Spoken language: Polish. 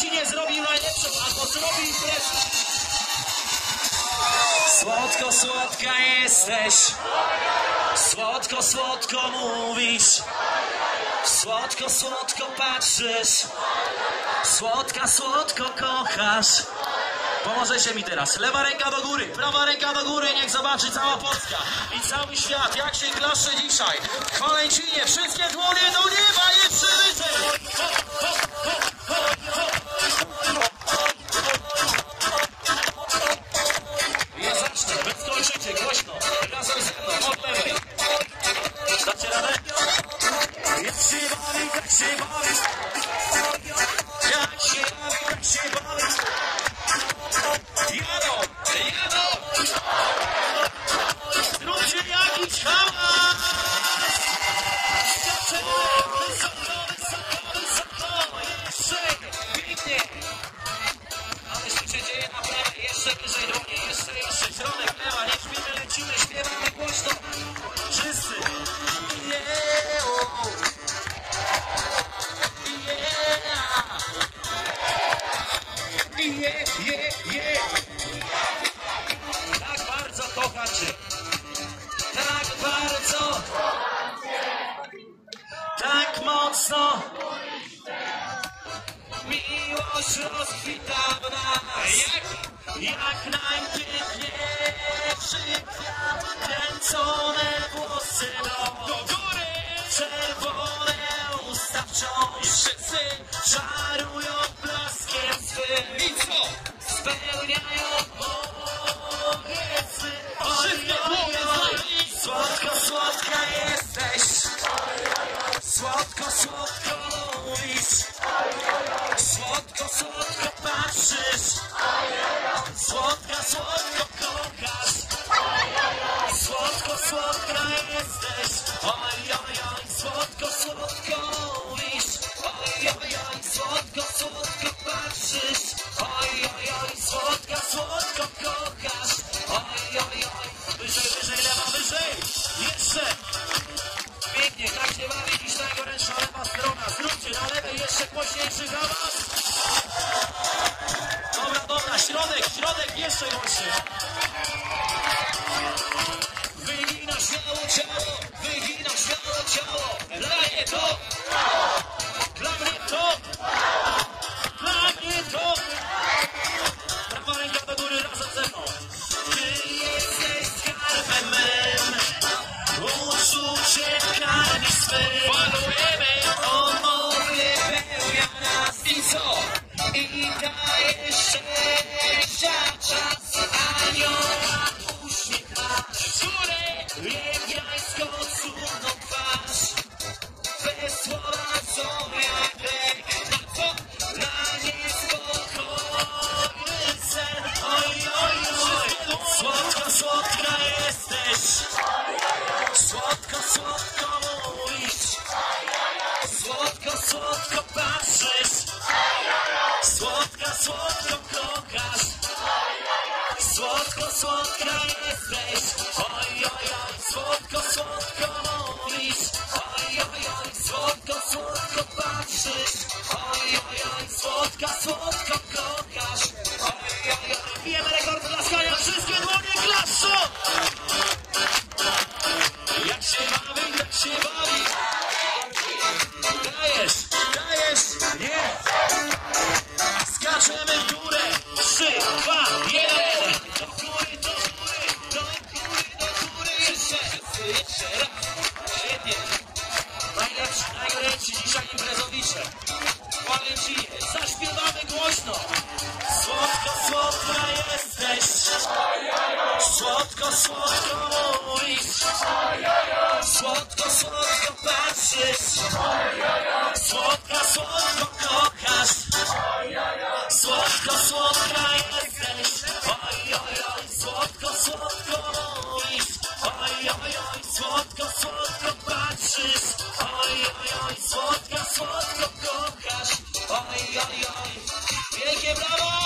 nie zrobił najlepszą, albo zrobił imprezę. Słodko, słodka jesteś. Słodko, słodko mówisz. Słodko, słodko patrzysz. Słodka, słodko kochasz. Pomożecie mi teraz. Lewa ręka do góry, prawa ręka do góry. Niech zobaczy cała Polska i cały świat, jak się klaszcze dzisiaj. W Chwalęcinie wszystkie dłonie do nieba. Jeszcze wyżej. Ja zacznę, wy skończycie głośno. Razem ze mną, od lewej. Dacie radę? Jak się bawi, tak się bawi. Jak się bawi, tak się bawi. Jadą, jadą! Zróbcie jakiś hałas! Skaczemy wysoko, wysoko, wysoko! Jeszcze pięknie! Ale co się dzieje na prawej? Jeszcze wyżej do mnie, jeszcze środek, lewa, nie śpimy, lecimy, śpiewamy głośno! Wszyscy! Tak bardzo kochacie. Tak bardzo. Tak mocno. Miłość rozkwita w nas. Jak najpiękniejszy kwiat. Kręcone włosy do góry. Czerwone usta wciąż. Wszyscy czarują blaskiem swym. I co? Spełniają moje sny. Słodko, słodka jesteś. Słodko, słodko mówisz. Słodko, słodko patrzysz. Słodka, słodko kochasz. Słodko, słodka jesteś. Oj, oj, oj, słodko, słodko mówisz. Oj, oj, oj, słodko, słodko patrzysz. Oj, oj, oj, słodka, słodko kochasz. Oj, oj, oj, wyżej, wyżej, lewa, wyżej. Jeszcze. Pięknie, tak się bawi dziś najgorętsza lewa strona. Zróbcie na lewej jeszcze głośniejszy hałas. Dobra, dobra, środek, jeszcze głośniej. Wygina śmiało ciało, wygina śmiało ciało. Dla mnie to, dla mnie to, dla mnie to. Prawa ręka do góry razem ze mną. Ty jesteś skarbem mym, uczucie karmi swym. Falujemy, ono wypełnia nas i co? I daje szczęścia czas, anioła uśmiech masz. Niebiańską cudną twarz. Bez słowa są jak lek. Na co? Na niespokojny sen. Oj, oj, oj. Słodko, słodka jesteś. Słodko, słodko mówisz. Słodko, słodko patrzysz. Słodka, słodko kochasz. Słodko, słodka jesteś. Oj, oj, oj, słodko, słodko mówisz. Oj, oj, oj, słodko, słodko patrzysz. Oj, oj, oj, słodka, słodko kochasz. Oj, oj, oj, bijemy rekord klaskania. Wszystkie dłonie klaszczą. Jak się bawi, jak się bawi. Dajesz, dajesz, nie. Skaczemy w górę. 3, 2, 1. Do góry, do góry, do góry, do góry. Jeszcze raz. Świetnie. Najlepsi dzisiaj imprezowicze. W Chwalęcinie. Zaśpiewamy głośno. Słodko, słodka jesteś. Słodko, słodko mówisz. Słodko, słodko patrzysz. Słodka, słodko kochasz. Słodko, słodka jesteś. Oj, oj, oj, słodko, słodko mówisz. Oj, oj, oj, słodko, słodko patrzysz. Oj, oj, oj, słodka, słodko kochasz. Oj, oj, oj, wielkie brawo!